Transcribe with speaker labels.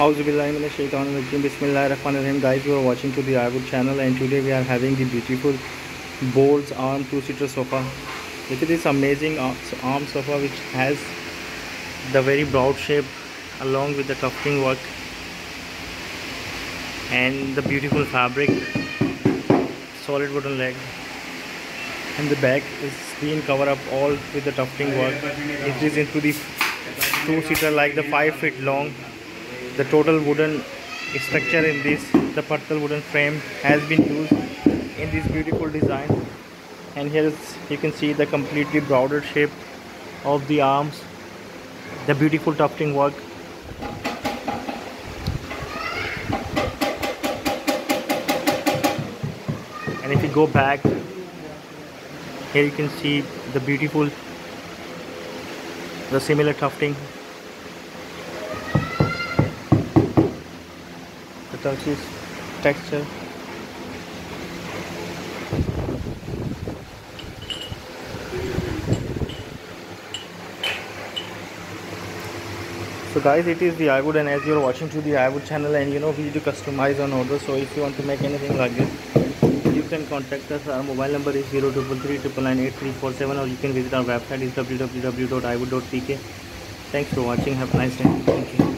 Speaker 1: Auzubillahiminash-shaytanir-rajeem. Bismillahir-rahmanir-rahim. Guys, you are watching to the iWood channel, and today we are having the beautiful Bose arm two-seater sofa. Look at this amazing arm sofa which has the very broad shape along with the tufting work and the beautiful fabric, solid wooden leg, and the back is being covered up all with the tufting work. It is into the two-seater like the 5 feet long. The total wooden structure in this, the Pattal wooden frame has been used in this beautiful design, and here is, you can see the completely broader shape of the arms, the beautiful tufting work. And if you go back, here you can see the beautiful, the similar tufting, the Turkish texture. So guys, it is the iWood, and as you are watching to the iWood channel, and you know we do customize on order. So if you want to make anything like this, you can contact us. Our mobile number is 0333998347, or you can visit our website is www.iwood.pk. Thanks for watching. Have a nice day. Thank you.